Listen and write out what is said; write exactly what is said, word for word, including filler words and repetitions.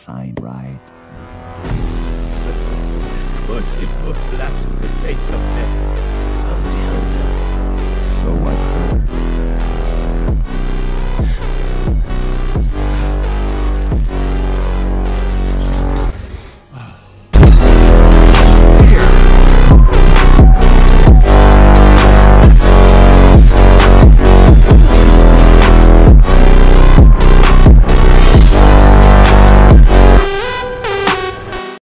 sign right. Pussy puts laps in the face of death. So I've heard.